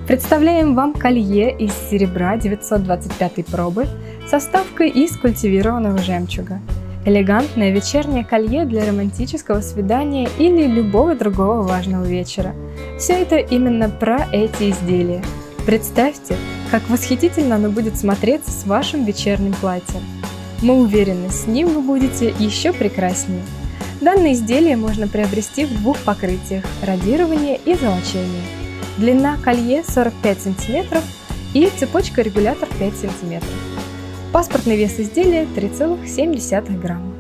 Представляем вам колье из серебра 925 пробы со вставкой из культивированного жемчуга. Элегантное вечернее колье для романтического свидания или любого другого важного вечера. Все это именно про эти изделия. Представьте, как восхитительно оно будет смотреться с вашим вечерним платьем. Мы уверены, с ним вы будете еще прекраснее. Данное изделие можно приобрести в двух покрытиях – радирование и золочение. Длина колье 45 см и цепочка-регулятор 5 см. Паспортный вес изделия 3,7 грамма.